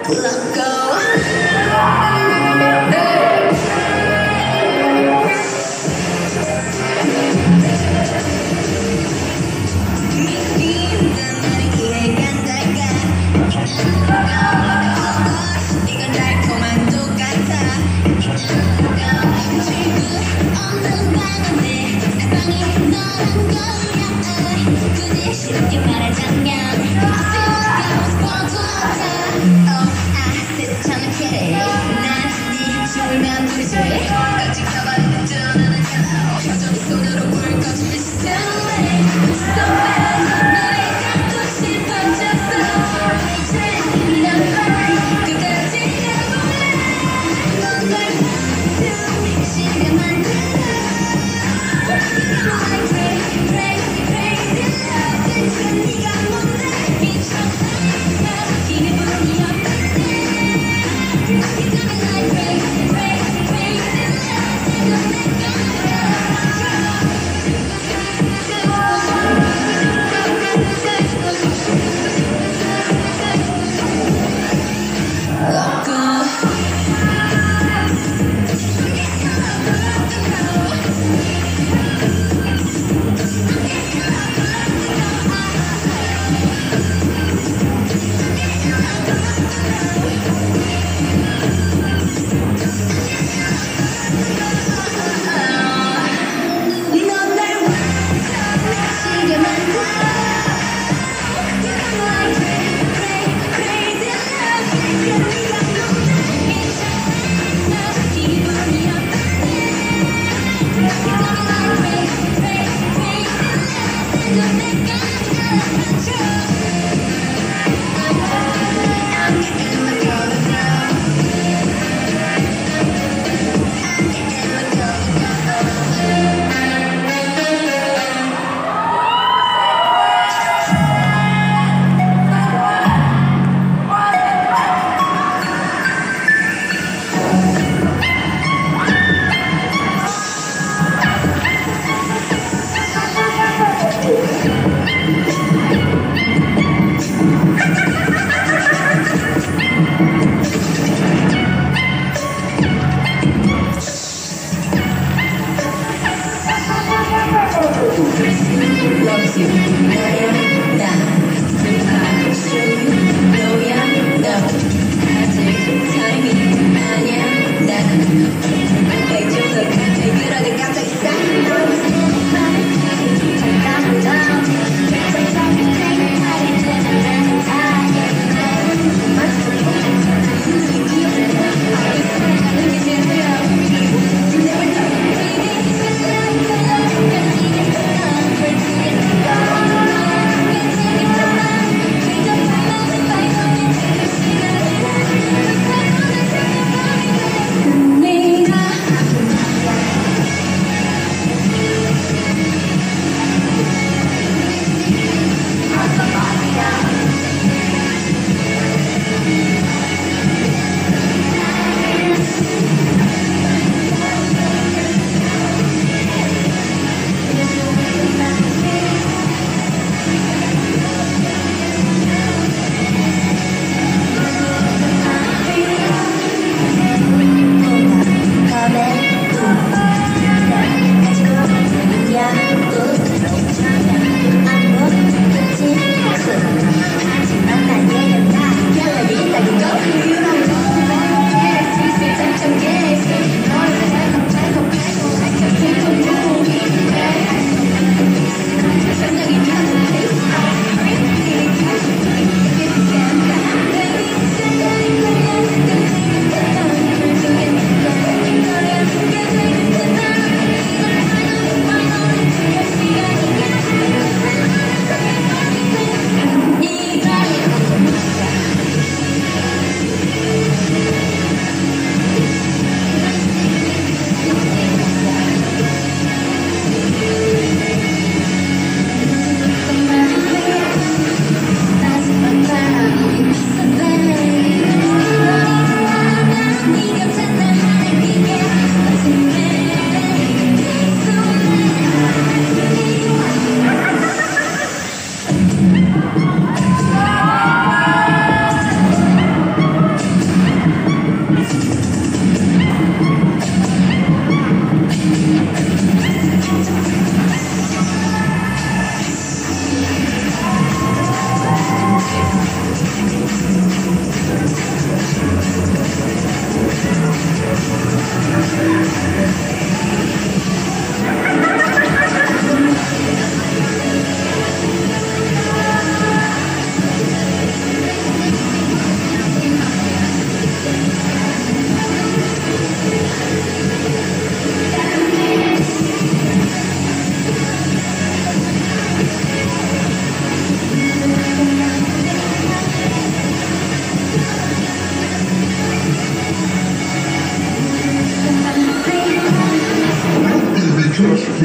Let go. 이건 달콤한 똑같아. 지금 없는 방안에 사방이 너란 거야. 굳이 쉽게 말하자면 울면 부르지 같이 가만히 드러나는 hello 표정이 손으로 불 꺼주는 시선 So bad 너의 갖고 싶어졌어 이런 말 끝까지 가볼래 넌날 봐도 시간 만들어 Like crazy crazy crazy love 대체 네가 뭔데 미쳐버리면 기분이 어떨 때 You got me like crazy crazy crazy love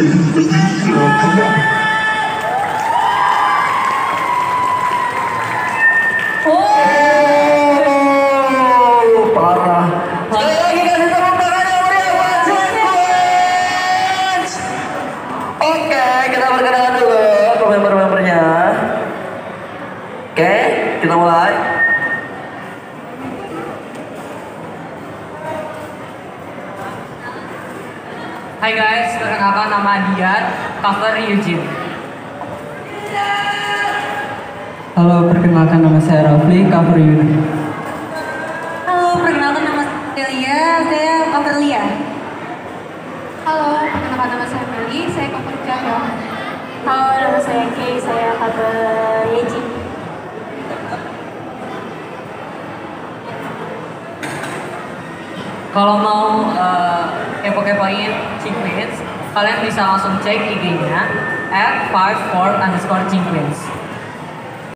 Oh, parah. Sekali lagi kasih tepuk tangan yang meriah buat Sequence. Oke, kita perkenalan dulu ke member-membernya. Oke, kita mulai. Hai guys, perkenalkan nama Dian, cover Eugene. Halo, perkenalkan nama saya Rafli, cover Yuna. Halo, perkenalkan nama Delia, saya cover Lia. Halo, perkenalkan nama saya Meli, saya cover Cahyo. Halo, nama saya Kay, saya cover Yeji. Kalau mau kepo-kepoin Cinquins, kalian bisa langsung cek IG-nya @54_Cinquins.